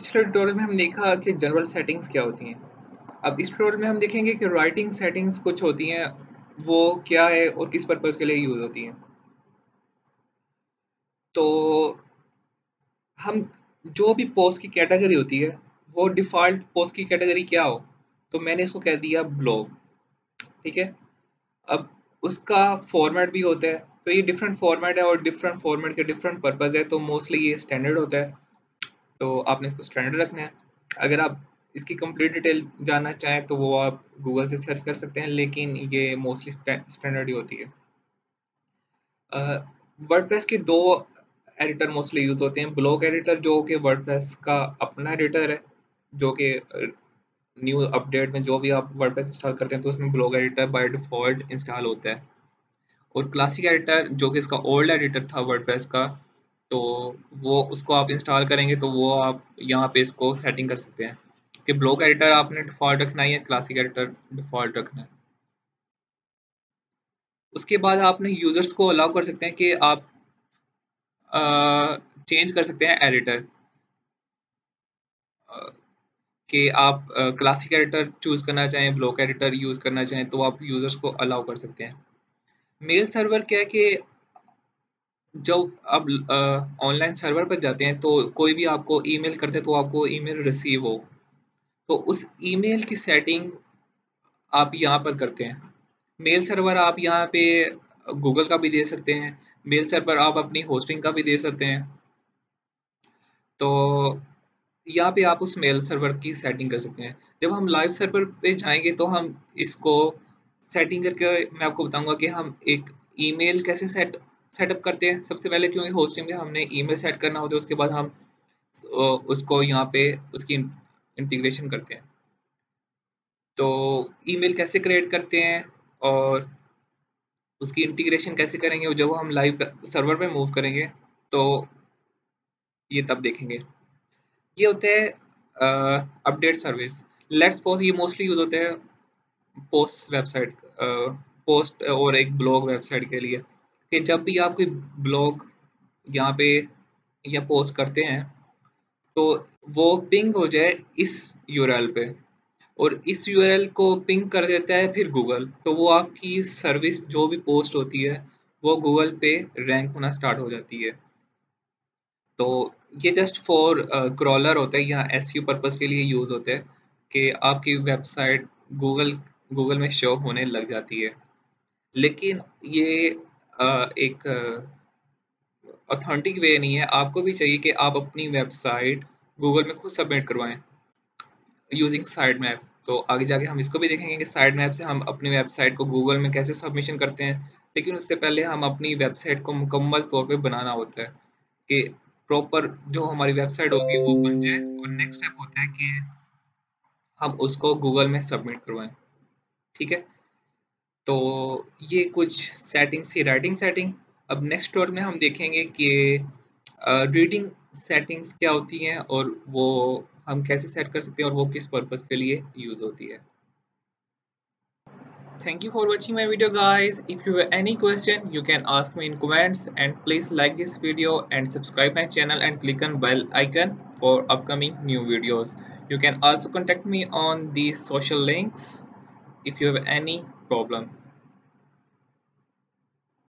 पिछले ट्यूटोरियल में हम देखा कि जनरल सेटिंग्स क्या होती हैं। अब इस ट्यूटोरियल में हम देखेंगे कि राइटिंग सेटिंग्स कुछ होती हैं, वो क्या है और किस पर्पज़ के लिए यूज़ होती हैं। तो हम जो भी पोस्ट की कैटेगरी होती है, वो डिफ़ॉल्ट पोस्ट की कैटेगरी क्या हो, तो मैंने इसको कह दिया ब्लॉग। ठीक है। अब उसका फॉर्मेट भी होता है, तो ये डिफरेंट फॉर्मेट है और डिफरेंट फॉर्मेट के डिफरेंट पर्पज़ है, तो मोस्टली ये स्टैंडर्ड होता है, तो आपने इसको स्टैंडर्ड रखना है। अगर आप इसकी कंप्लीट डिटेल जानना चाहें तो वो आप गूगल से सर्च कर सकते हैं, लेकिन ये मोस्टली स्टैंडर्ड ही होती है। वर्डप्रेस के दो एडिटर मोस्टली यूज होते हैं। ब्लॉग एडिटर जो कि वर्डप्रेस का अपना एडिटर है, जो कि न्यू अपडेट में जो भी आप वर्डप्रेस इंस्टॉल करते हैं तो उसमें blog editor by default install होता है। और क्लासिक एडिटर जो कि इसका ओल्ड एडिटर था वर्डप्रेस का, तो वो उसको आप इंस्टॉल करेंगे तो वो आप यहाँ पे इसको सेटिंग कर सकते हैं कि ब्लॉग एडिटर आपने डिफ़ॉल्ट रखना है या क्लासिक एडिटर डिफ़ॉल्ट रखना है। उसके बाद आपने यूज़र्स को अलाउ कर सकते हैं कि आप चेंज कर सकते हैं एडिटर, कि आप क्लासिक एडिटर चूज़ करना चाहें, ब्लॉग एडिटर यूज़ करना चाहें, तो आप यूज़र्स को अलाउ कर सकते हैं। मेल सर्वर क्या है कि जब आप ऑनलाइन सर्वर पर जाते हैं तो कोई भी आपको ईमेल करते हैं तो आपको ईमेल रिसीव हो, तो उस ईमेल की सेटिंग आप यहाँ पर करते हैं। मेल सर्वर आप यहाँ पे गूगल का भी दे सकते हैं, मेल सर्वर आप अपनी होस्टिंग का भी दे सकते हैं। तो यहाँ पे आप उस मेल सर्वर की सेटिंग कर सकते हैं। जब हम लाइव सर्वर पे जाएंगे तो हम इसको सेटिंग करके मैं आपको बताऊंगा कि हम एक ईमेल कैसे सेटअप करते हैं सबसे पहले, क्योंकि होस्टिंग में हमने ईमेल सेट करना होता है, उसके बाद हम उसको यहाँ पे उसकी इंटीग्रेशन करते हैं। तो ईमेल कैसे क्रिएट करते हैं और उसकी इंटीग्रेशन कैसे करेंगे और जब हम लाइव सर्वर पे मूव करेंगे तो ये तब देखेंगे। ये होते हैं अपडेट सर्विस। लेट्स सपोज ये मोस्टली यूज होते हैं पोस्ट वेबसाइट, पोस्ट और एक ब्लॉग वेबसाइट के लिए, कि जब भी आप कोई ब्लॉग यहाँ पे या पोस्ट करते हैं तो वो पिंग हो जाए इस यूआरएल पे, और इस यूआरएल को पिंग कर देता है फिर गूगल, तो वो आपकी सर्विस जो भी पोस्ट होती है वो गूगल पे रैंक होना स्टार्ट हो जाती है। तो ये जस्ट फॉर क्रॉलर होता है या एसईओ पर्पस के लिए यूज होता है कि आपकी वेबसाइट गूगल गूगल में शो होने लग जाती है। लेकिन ये एक ऑथेंटिक वे नहीं है। आपको भी चाहिए कि आप अपनी वेबसाइट गूगल में खुद सबमिट करवाएं यूजिंग साइड मैप। तो आगे जाके हम इसको भी देखेंगे कि साइड मैप से हम अपनी वेबसाइट को गूगल में कैसे सबमिशन करते हैं, लेकिन उससे पहले हम अपनी वेबसाइट को मुकम्मल तौर पे बनाना होता है कि प्रॉपर जो हमारी वेबसाइट होगी वो बन जाए, और नेक्स्ट स्टेप होता है कि हम उसको गूगल में सबमिट करवाएं। ठीक है। तो ये कुछ सेटिंग्स थी, राइटिंग सेटिंग। अब नेक्स्ट टूर में हम देखेंगे कि रीडिंग सेटिंग्स क्या होती हैं और वो हम कैसे सेट कर सकते हैं और वो किस पर्पस के लिए यूज होती है। Thank you for watching my video guys. If you have any question you can ask me in comments, and please like this video and subscribe my channel and click on bell icon for upcoming new videos. You can also contact me on these social links if you have any problem.